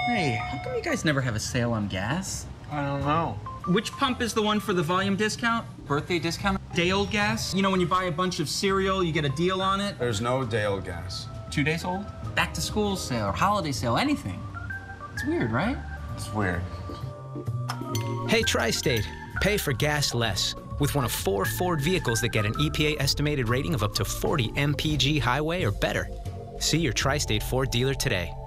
Hey, how come you guys never have a sale on gas? I don't know. Which pump is the one for the volume discount? Birthday discount? Day-old gas? You know, when you buy a bunch of cereal, you get a deal on it? There's no day-old gas. 2 days old? Back to school sale or holiday sale, anything. It's weird, right? It's weird. Hey, Tri-State, pay for gas less with one of 4 Ford vehicles that get an EPA estimated rating of up to 40 mpg highway or better. See your Tri-State Ford dealer today.